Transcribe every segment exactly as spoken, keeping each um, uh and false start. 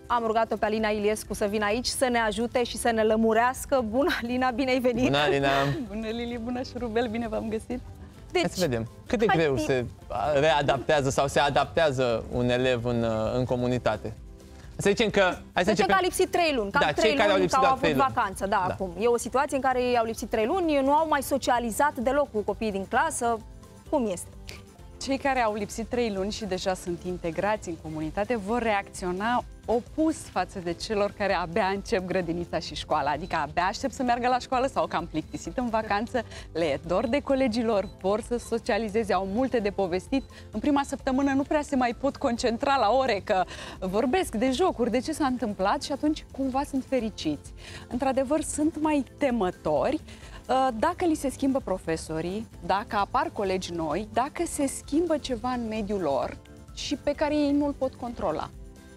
Am rugat-o pe Alina Iliescu să vină aici să ne ajute și să ne lămurească. Bună, Alina, bine ai venit! Bună, Alina! Bună, Lili, bună, Șurubel, bine v-am găsit! Deci, hai să vedem. Cât de greu fi... se readaptează sau se adaptează un elev în, în comunitate? Să zicem că... Hai să zicem că a lipsit trei luni, cam da, trei cei care luni, au că au avut trei luni. vacanță, da, Da. acum. E o situație în care ei au lipsit trei luni, nu au mai socializat deloc cu copiii din clasă. Cum este? Cei care au lipsit trei luni și deja sunt integrați în comunitate vor reacționa opus față de celor care abia încep grădinița și școala, adică abia aștept să meargă la școală sau că am plictisit în vacanță, le e dor de colegilor, vor să socializeze, au multe de povestit. În prima săptămână nu prea se mai pot concentra la ore, că vorbesc de jocuri, de ce s-a întâmplat și atunci cumva sunt fericiți. Într-adevăr, sunt mai temători dacă li se schimbă profesorii, dacă apar colegi noi, dacă se schimbă ceva în mediul lor și pe care ei nu-l pot controla.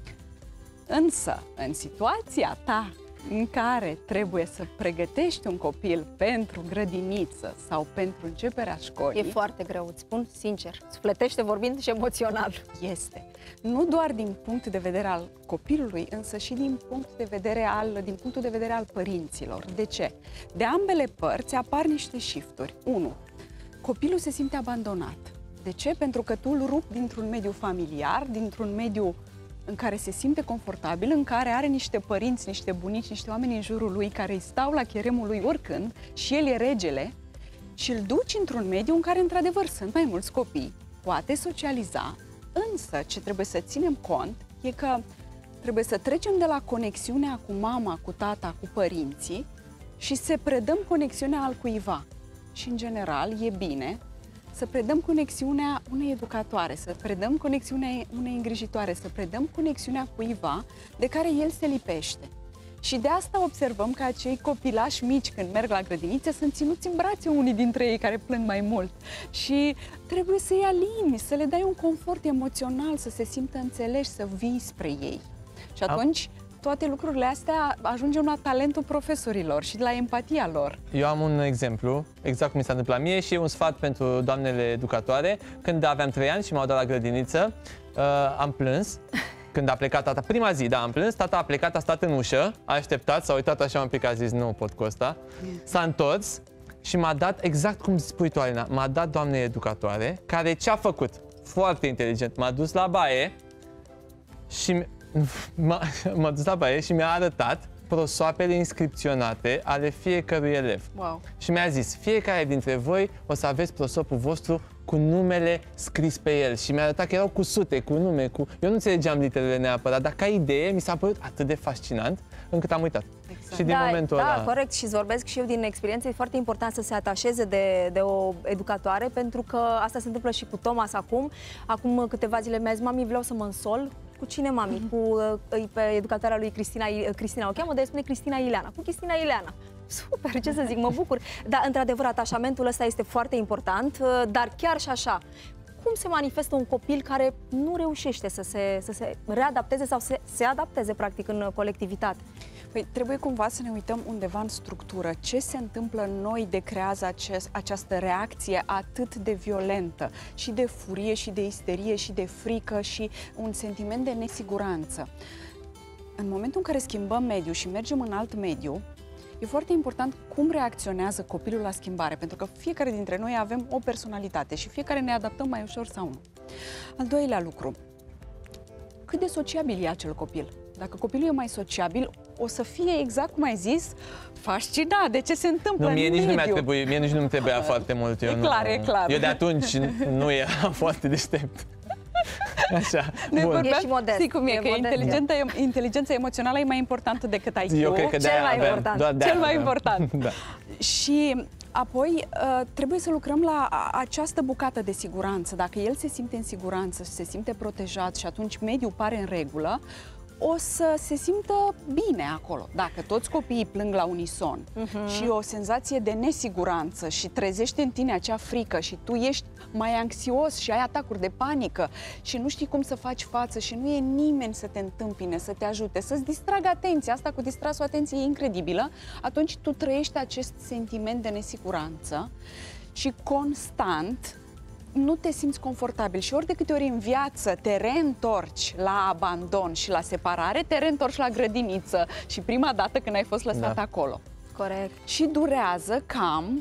Însă, în situația ta în care trebuie să pregătești un copil pentru grădiniță sau pentru începerea școlii... E foarte greu, îți spun sincer. Sufletește vorbind și emoțional. Este. Nu doar din punct de vedere al copilului, însă și din punct de vedere al, din punctul de vedere al părinților. De ce? De ambele părți apar niște shifturi. unu. Copilul se simte abandonat. De ce? Pentru că tu îl rupi dintr-un mediu familiar, dintr-un mediu în care se simte confortabil, în care are niște părinți, niște bunici, niște oameni în jurul lui care îi stau la cheremul lui oricând și el e regele, și îl duci într-un mediu în care, într-adevăr, sunt mai mulți copii, poate socializa, însă ce trebuie să ținem cont e că trebuie să trecem de la conexiunea cu mama, cu tata, cu părinții și să predăm conexiunea al cuiva. Și, în general, e bine să predăm conexiunea unei educatoare, să predăm conexiunea unei îngrijitoare, să predăm conexiunea cuiva de care el se lipește. Și de asta observăm că acei copilași mici, când merg la grădinițe, sunt ținuți în brațe unii dintre ei care plâng mai mult. Și trebuie să-i alini, să le dai un confort emoțional, să se simtă înțeleși, să vii spre ei. Și atunci toate lucrurile astea ajungem la talentul profesorilor și la empatia lor. Eu am un exemplu, exact cum mi s-a întâmplat mie, și un sfat pentru doamnele educatoare. Când aveam trei ani și m-au dat la grădiniță, uh, am plâns. Când a plecat tata, prima zi, da, am plâns, tata a plecat, a stat în ușă, a așteptat, s-a uitat așa un pic, a zis, nu pot cu ăsta. S-a întors și m-a dat, exact cum spui tu, Alina, m-a dat doamne educatoare, care ce-a făcut? Foarte inteligent, m-a dus la baie și m-a dus la baie și mi-a arătat prosoapele inscripționate ale fiecărui elev. Wow. Și mi-a zis, fiecare dintre voi o să aveți prosopul vostru cu numele scris pe el. Și mi-a arătat că erau cu sute, cu nume, cu... Eu nu înțelegeam literele neapărat, dar ca idee mi s-a părut atât de fascinant încât am uitat. Exact. Și din da, momentul da, ăla... corect, și îți vorbesc și eu din experiență. E foarte important să se atașeze de, de o educatoare, pentru că asta se întâmplă și cu Thomas acum. Acum câteva zile mi-a zis, mami, vreau să mă însol. Cu cine, mami? Mm-hmm. Cu uh, pe educatoarea lui Cristina, Cristina o cheamă, dar spune Cristina Ileana. Cu Cristina Ileana. Super, ce să zic, mă bucur. Dar, într-adevăr, atașamentul ăsta este foarte important, dar chiar și așa, cum se manifestă un copil care nu reușește să se, să se readapteze sau să se adapteze, practic, în colectivitate? Păi, trebuie cumva să ne uităm undeva în structură. Ce se întâmplă în noi de creează acest, această reacție atât de violentă și de furie și de isterie și de frică și un sentiment de nesiguranță? În momentul în care schimbăm mediul și mergem în alt mediu, e foarte important cum reacționează copilul la schimbare, pentru că fiecare dintre noi avem o personalitate și fiecare ne adaptăm mai ușor sau nu. Al doilea lucru, cât de sociabil e acel copil? Dacă copilul e mai sociabil, o să fie, exact cum ai zis, fascinat de ce se întâmplă nu, mie în nici mediu. nu mi-a trebuit, mie nici nu-mi trebuia foarte mult. Eu E nu, clar, e clar. Eu de atunci nu eram foarte deștept. Așa, Ne bun. E și modest. Știi cum e, E că modest. inteligența, inteligența emoțională e mai importantă decât I Q. Eu cred că Cel de-aia mai aveam, important. doar de-aia Cel mai aveam. important. Da. Și apoi trebuie să lucrăm la această bucată de siguranță. Dacă el se simte în siguranță și se simte protejat și atunci mediul pare în regulă, o să se simtă bine acolo. Dacă toți copiii plâng la unison uh-huh. și o senzație de nesiguranță și trezește în tine acea frică și tu ești mai anxios și ai atacuri de panică și nu știi cum să faci față și nu e nimeni să te întâmpine, să te ajute, să-ți distragă atenția, asta cu distrasul atenției e incredibilă, atunci tu trăiești acest sentiment de nesiguranță și constant nu te simți confortabil și ori de câte ori în viață te reîntorci la abandon și la separare, te reîntorci la grădiniță și prima dată când ai fost lăsat Da. acolo. Corect. Și durează cam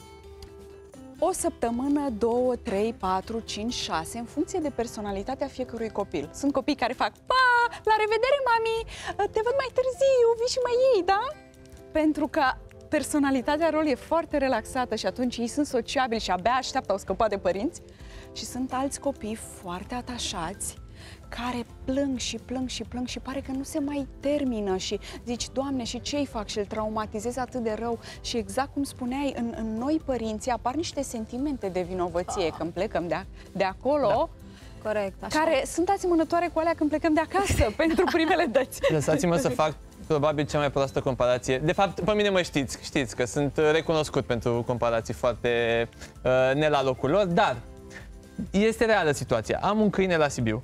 o săptămână, două, trei, patru, cinci, șase, în funcție de personalitatea fiecărui copil. Sunt copii care fac, pa, la revedere, mami, te văd mai târziu, vii și mai iei, da? Pentru că personalitatea lor e foarte relaxată și atunci ei sunt sociabili și abia așteaptă, au scăpat de părinți. Și sunt alți copii foarte atașați care plâng și plâng și plâng și pare că nu se mai termină și zici, Doamne, și ce-i fac? Și îl traumatizez atât de rău. Și exact cum spuneai, în, în noi părinții apar niște sentimente de vinovăție când plecăm de, a, de acolo, Da. Corect. Așa. care sunt asemănătoare cu alea când plecăm de acasă pentru primele dăți. Lăsați-mă să fac probabil cea mai proastă comparație. De fapt, pe mine mă știți, știți că sunt recunoscut pentru comparații foarte uh, ne la locul lor, dar este reală situația. Am un câine la Sibiu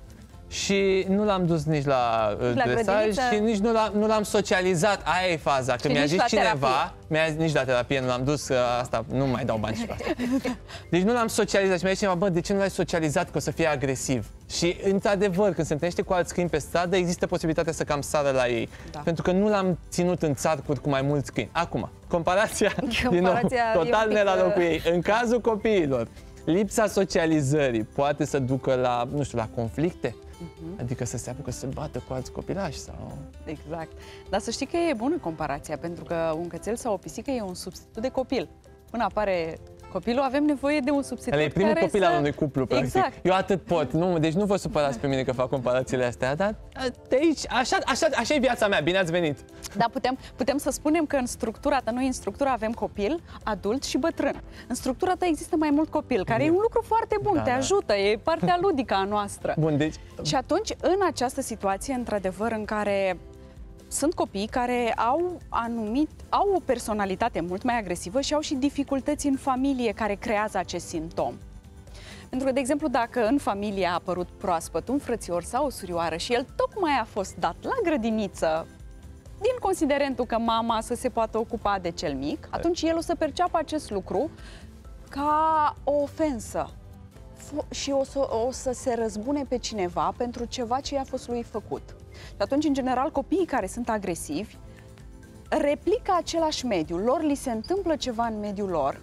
și nu l-am dus nici la, uh, La dresaj grădiniță. și nici nu l-am, nu l-am socializat. Aia e faza, că Și mi-a nici zis la cineva, mi-a zis, nici la terapie nu l-am dus, că asta nu mai dau bani și la asta. Deci nu l-am socializat și mi-a zis cineva, bă, de ce nu l-ai socializat, că o să fie agresiv? Și într-adevăr, când se întâlnește cu alți câini pe stradă, există posibilitatea să cam sară la ei. Da. Pentru că nu l-am ținut în țarcuri cu mai mulți câini. Acum, comparația, din nou, Comparația e total un pic, ne la locul uh, ei. În cazul copiilor, lipsa socializării poate să ducă la, nu știu, la conflicte? Uh-huh. Adică să se apucă să se bată cu alți copilași sau... Exact. Dar să știi că e bună comparația, pentru că un cățel sau o pisică e un substitut de copil. Până apare copilul, avem nevoie de un substitut El e primul care copil să... al unui cuplu, practic. Exact. Eu atât pot. Nu, deci nu vă supărați pe mine că fac comparațiile astea, dar de aici, așa, așa, așa e viața mea, bine ați venit. Dar putem, putem să spunem că în structura ta, noi în structura avem copil, adult și bătrân. În structura ta există mai mult copil, care e un lucru foarte bun, Da, te da. ajută, e partea ludică a noastră. Bun, deci... Și atunci, în această situație, într-adevăr, în care sunt copii care au anumit, au o personalitate mult mai agresivă și au și dificultăți în familie care creează acest simptom. Pentru că, de exemplu, dacă în familie a apărut proaspăt un frățior sau o surioară și el tocmai a fost dat la grădiniță din considerentul că mama să se poată ocupa de cel mic, atunci el o să perceapă acest lucru ca o ofensă și o să, o să se răzbune pe cineva pentru ceva ce i-a fost lui făcut. Și atunci, în general, copiii care sunt agresivi replică același mediu. Lor li se întâmplă ceva în mediul lor,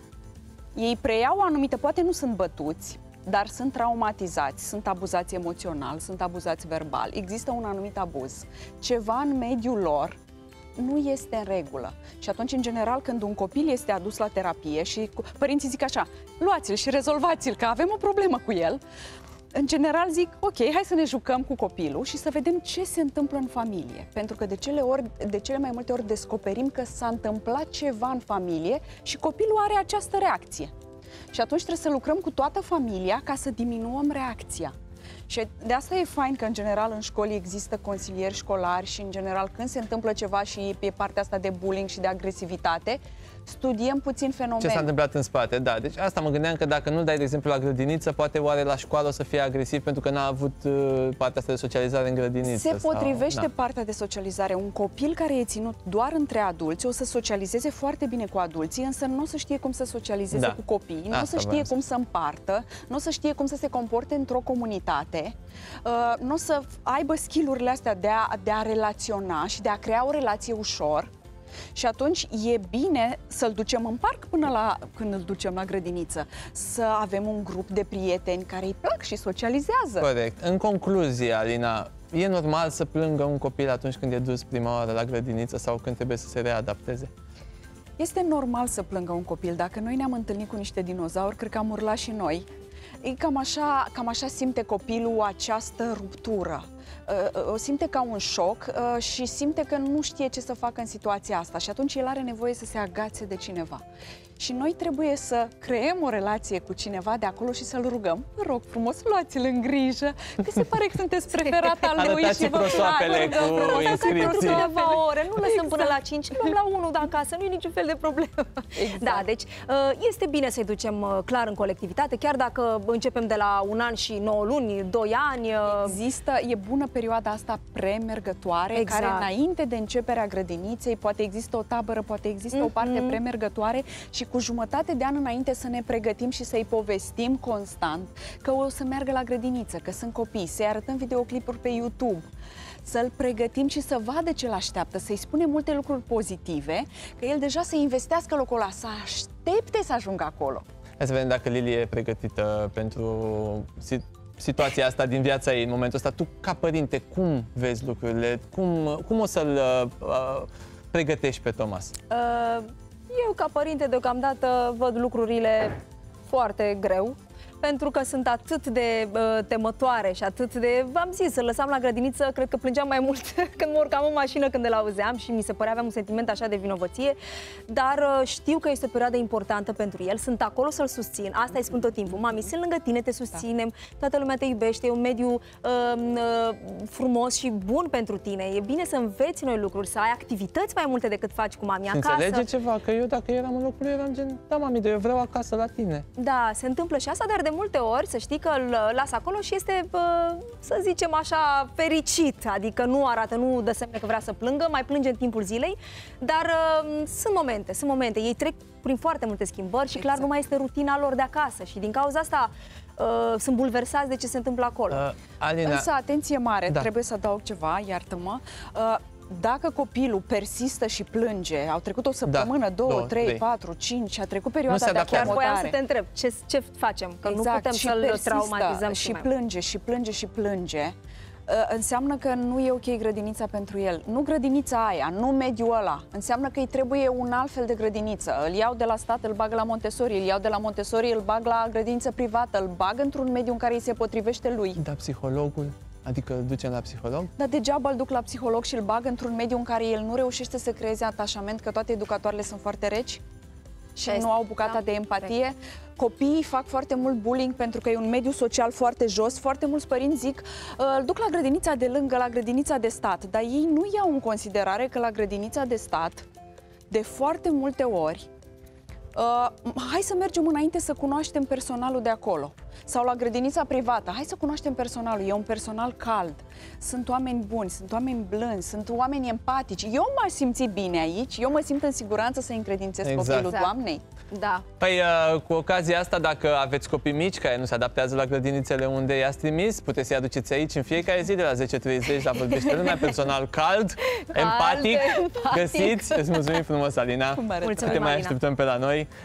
ei preiau anumite, poate nu sunt bătuți, dar sunt traumatizați, sunt abuzați emoțional, sunt abuzați verbal, există un anumit abuz. Ceva în mediul lor nu este în regulă. Și atunci, în general, când un copil este adus la terapie și părinții zic așa, luați-l și rezolvați-l, că avem o problemă cu el, în general zic, ok, hai să ne jucăm cu copilul și să vedem ce se întâmplă în familie. Pentru că de cele, ori, de cele mai multe ori descoperim că s-a întâmplat ceva în familie și copilul are această reacție. Și atunci trebuie să lucrăm cu toată familia ca să diminuăm reacția. Și de asta e fain că, în general, în școli există consilieri școlari și, în general, când se întâmplă ceva și e partea asta de bullying și de agresivitate, studiem puțin fenomenul. Ce s-a întâmplat în spate, da. Deci asta mă gândeam că dacă nu dai, de exemplu, la grădiniță, poate oare la școală o să fie agresiv pentru că n-a avut uh, partea asta de socializare în grădiniță. Se potrivește sau... partea de socializare. Un copil care e ținut doar între adulți o să socializeze foarte bine cu adulții, însă nu o să știe cum să socializeze Da. cu copiii, nu o Asta să știe voiam cum să împartă, nu o să știe cum să se comporte într-o comunitate, uh, nu o să aibă skill-urile astea de a, de a relaționa și de a crea o relație ușor. Și atunci e bine să-l ducem în parc până la când îl ducem la grădiniță, să avem un grup de prieteni care îi plac și socializează. Corect. În concluzie, Alina, e normal să plângă un copil atunci când e dus prima oară la grădiniță sau când trebuie să se readapteze? Este normal să plângă un copil. Dacă noi ne-am întâlnit cu niște dinozauri, cred că am urlat și noi. E cam așa, cam așa simte copilul această ruptură. O simte ca un șoc și simte că nu știe ce să facă în situația asta și atunci el are nevoie să se agațe de cineva. Și noi trebuie să creăm o relație cu cineva de acolo și să-l rugăm. Vă rog frumos, luați-l în grijă, că se pare că sunteți preferata lui Arătați și vă prosoapele place. cu Pentru inscripții. câteva ore, nu lăsăm Exact. până la cinci, luăm la unu de acasă, nu e niciun fel de problemă. Exact. Da, deci este bine să-i ducem clar în colectivitate, chiar dacă începem de la un an și nouă luni, doi ani. Există, e bună perioada asta premergătoare, Exact. care înainte de începerea grădiniței, poate există o tabără, poate există mm-hmm. o parte premergătoare și cu jumătate de an înainte să ne pregătim și să-i povestim constant că o să meargă la grădiniță, că sunt copii, să-i arătăm videoclipuri pe YouTube, să-l pregătim și să vadă ce l-așteaptă, să-i spunem multe lucruri pozitive, că el deja să investească locul ăla, să aștepte să ajungă acolo. Hai să vedem dacă Lili e pregătită pentru situația asta din viața ei în momentul ăsta. Tu, ca părinte, cum vezi lucrurile? Cum, cum o să-l uh, pregătești pe Thomas? Uh, eu, ca părinte, deocamdată văd lucrurile foarte greu, pentru că sunt atât de uh, temătoare și atât de... V-am zis, să lăsam la grădiniță, cred că plângeam mai mult când mă urcam în mașină când îl auzeam și mi se părea, aveam un sentiment așa de vinovăție, dar uh, știu că este o perioadă importantă pentru el, sunt acolo să-l susțin, asta îi spun tot timpul, mami, sunt lângă tine, te susținem, da. Toată lumea te iubește, e un mediu uh, uh, frumos și bun pentru tine, e bine să înveți noi lucruri, să ai activități mai multe decât faci cu mami acasă. Înțelege ceva? Că eu, dacă eram în locul lui, eram gen, da, mami, dar eu vreau acasă la tine. Da, se întâmplă și asta, dar de multe ori să știi că îl las acolo și este, să zicem așa, fericit, adică nu arată, nu dă semne că vrea să plângă, mai plânge în timpul zilei, dar sunt momente, sunt momente, ei trec prin foarte multe schimbări și clar nu mai este rutina lor de acasă și din cauza asta uh, sunt bulversați de ce se întâmplă acolo. Uh, Alina... Însă, atenție mare, da. trebuie să adaug ceva, iartă-mă, uh, dacă copilul persistă și plânge, au trecut o săptămână, da, două, două, trei, trei, patru, cinci, a trecut perioada de chiar acomodare. voiam să te întreb, ce, ce facem? Că exact, nu putem să-l traumatizăm și, și mai plânge, și plânge, și plânge. Înseamnă că nu e ok grădinița pentru el. Nu grădinița aia, nu mediul ăla. Înseamnă că îi trebuie un alt fel de grădiniță. Îl iau de la stat, îl bag la Montessori, îl iau de la Montessori, îl bag la grădiniță privată, îl bag într-un mediu în care îi se potrivește lui. Da, psihologul? Adică îl ducem la psiholog? Dar degeaba îl duc la psiholog și îl bag într-un mediu în care el nu reușește să creeze atașament, că toate educatoarele sunt foarte reci și nu au bucata da, de empatie. Corect. Copiii fac foarte mult bullying pentru că e un mediu social foarte jos. Foarte mulți părinți zic, îl duc la grădinița de lângă, la grădinița de stat, dar ei nu iau în considerare că la grădinița de stat, de foarte multe ori, Uh, hai să mergem înainte să cunoaștem personalul de acolo. Sau la grădinița privată, hai să cunoaștem personalul, e un personal cald, sunt oameni buni, sunt oameni blânzi, sunt oameni empatici. Eu m-aș simți bine aici, eu mă simt în siguranță să încredințez exact. copilul exact. Doamnei. Da. Păi, cu ocazia asta, dacă aveți copii mici care nu se adaptează la grădinițele unde i-ați trimis, puteți să-i aduceți aici în fiecare zi de la zece treizeci la Vorbește Lumea, personal cald, cald empatic, empatic, găsiți. Îți mulțumim frumos, Alina. Mulțumim, te mai așteptăm pe la noi.